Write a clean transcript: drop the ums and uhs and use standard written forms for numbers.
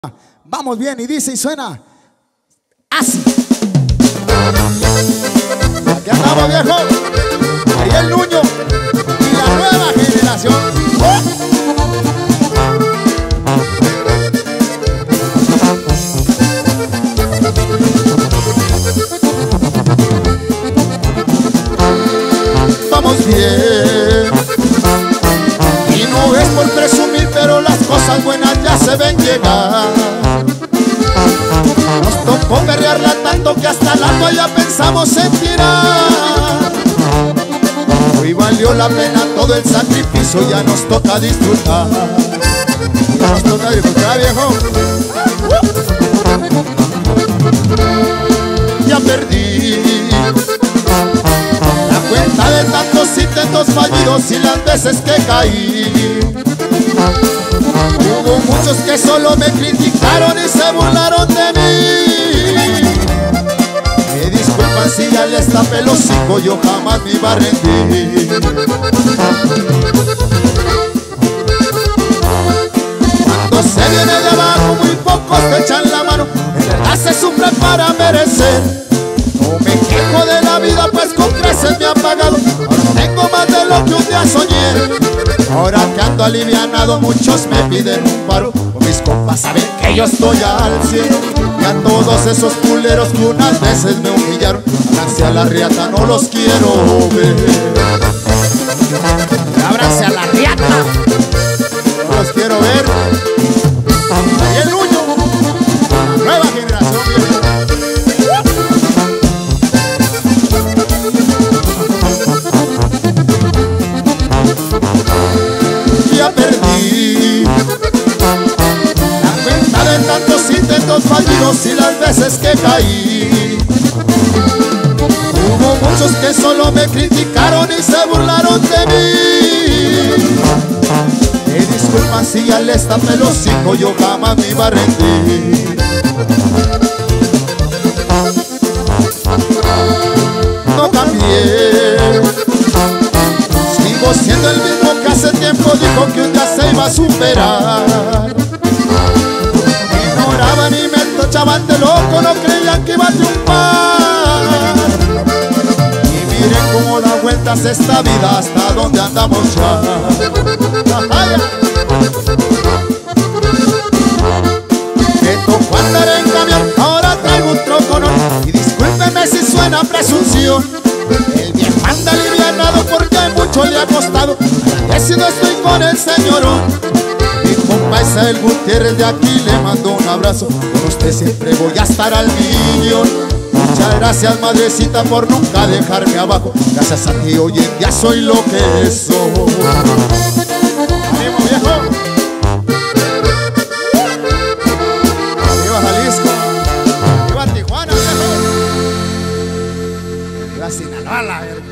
Vamos bien, y dice y suena así. Aquí andamos, viejo. Ahí el Nuño y la nueva generación. Vamos bien. Y no es por presumir, pero las cosas buenas ya se ven llegar. Nos tocó perrearla tanto que hasta la toalla pensamos en tirar. Hoy valió la pena todo el sacrificio, ya nos toca disfrutar. Ya nos toca disfrutar, viejo. Ya perdí la cuenta de tantos intentos fallidos y las veces que caí. Hubo muchos que solo me criticaron y se burlaron de mí. Me disculpan si ya les tapé el hocico, yo jamás me iba a rendir. Cuando se viene de abajo, muy pocos te echan la mano. En verdad se sufre para merecer. No me quejo de la vida, pues con creces me ha pagado. Ahora tengo más de lo que un día soñé. Ahora que ando alivianado, muchos me piden un paro. Mis compas saben que yo estoy al cielo. Y a todos esos culeros que unas veces me humillaron, ábranse a la riata, no los quiero ver. Ábranse a la riata, no los quiero ver. Ahí el Nuño, la nueva generación, viejo. Ya perdí la cuenta de tantos intentos fallidos y las veces que caí. Hubo muchos que solo me criticaron y se burlaron de mí. Me disculpan si ya les tapé el hocico, yo jamás me iba a rendir. No cambié, sigo siendo el mismo que hace tiempo dijo que un día se iba a superar. Me ignoraban y me tachaban de loco, no creían que iba a triunfar. Y miren cómo da vueltas esta vida, hasta donde andamos ya. Me tocó andar en camión, ahora traigo un troconón. Y discúlpenme si suena presunción, el viejo anda alivianado porque mucho le ha costado. Agradecido estoy con el señorón. Mi compa Isael Gutiérrez de aquí le mando un abrazo. Con usted siempre voy a estar al millón. Muchas gracias, madrecita, por nunca dejarme abajo. Gracias a ti hoy en día soy lo que soy. ¡Ánimo, viejo! ¡Arriba Jalisco! ¡Arriba Tijuana, viejo! ¡Arriba Sinaloa, la verga!